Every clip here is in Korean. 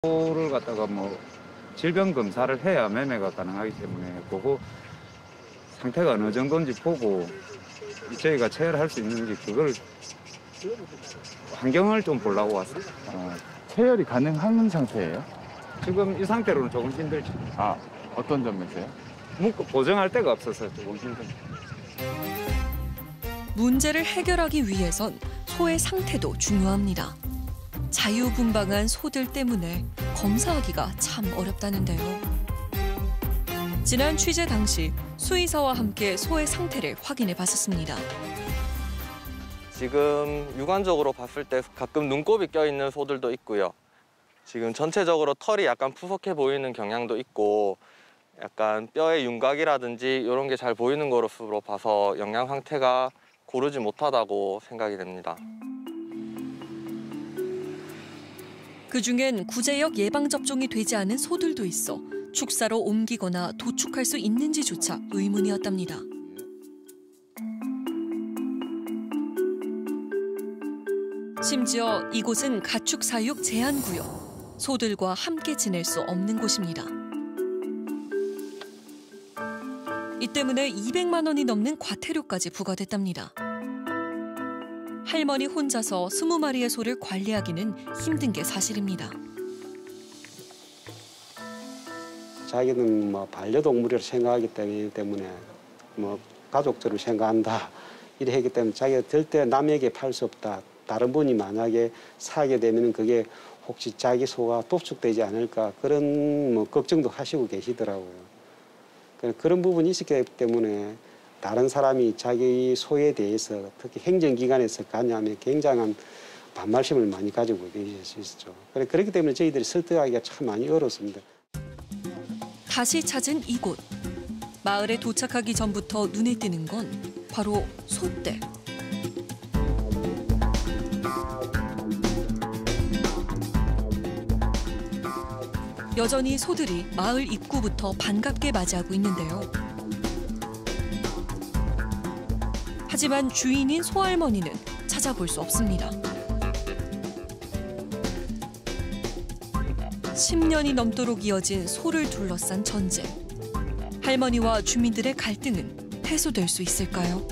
소를 갖다가 뭐 질병 검사를 해야 매매가 가능하기 때문에 그거 상태가 어느 정도인지 보고 저희가 체열할 수 있는지 그걸 환경을 좀 보려고 왔어요. 체열이 가능한 상태예요? 지금 이 상태로는 조금 힘들죠. 아, 어떤 점에서요? 보정할 데가 없어서 조금 힘듭니다. 문제를 해결하기 위해선 소의 상태도 중요합니다. 자유분방한 소들 때문에 검사하기가 참 어렵다는데요. 지난 취재 당시 수의사와 함께 소의 상태를 확인해 봤었습니다. 지금 육안적으로 봤을 때 가끔 눈곱이 껴있는 소들도 있고요. 지금 전체적으로 털이 약간 푸석해 보이는 경향도 있고 약간 뼈의 윤곽이라든지 이런 게 잘 보이는 것으로 봐서 영양 상태가 고르지 못하다고 생각이 됩니다. 그중엔 구제역 예방접종이 되지 않은 소들도 있어 축사로 옮기거나 도축할 수 있는지조차 의문이었답니다. 심지어 이곳은 가축 사육 제한구역, 소들과 함께 지낼 수 없는 곳입니다. 이 때문에 200만 원이 넘는 과태료까지 부과됐답니다. 할머니 혼자서 20마리의 소를 관리하기는 힘든 게 사실입니다. 자기는 뭐 반려동물이라고 생각하기 때문에 뭐 가족처럼 생각한다 이래 하기 때문에 자기가 절대 남에게 팔 수 없다. 다른 분이 만약에 사게 되면 그게 혹시 자기 소가 도축되지 않을까 그런 뭐 걱정도 하시고 계시더라고요. 그런 부분이 있었기 때문에 다른 사람이 자기 소에 대해서 특히 행정기관에서 가냐면 굉장한 반발심을 많이 가지고 계시죠. 그렇기 때문에 저희들이 설득하기가 참 많이 어렵습니다. 다시 찾은 이곳. 마을에 도착하기 전부터 눈에 띄는 건 바로 소떼. 여전히 소들이 마을 입구부터 반갑게 맞이하고 있는데요. 하지만 주인인 소할머니는 찾아볼 수 없습니다. 10년이 넘도록 이어진 소를 둘러싼 전쟁. 할머니와 주민들의 갈등은 해소될 수 있을까요?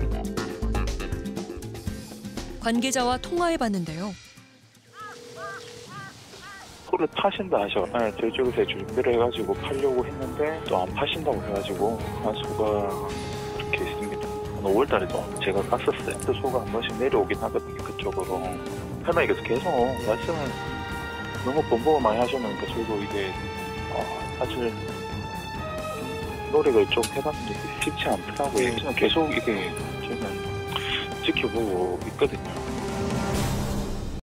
관계자와 통화해봤는데요. 소를 파신다 하셔. 네, 저쪽에서 준비를 해가지고 팔려고 했는데 또 안 파신다고 해가지고 한 소가 이렇게 있습니다. 5월 달에도 제가 갔었어요. 또 소가 한 번씩 내려오긴 하거든요, 그쪽으로. 할머니께서 계속 말씀을 너무 번복을 많이 하셨는데 저희도 이게 사실 노력을 좀 해봤는데 쉽지 않더라고요. 계속 이게 저는 지켜보고 있거든요.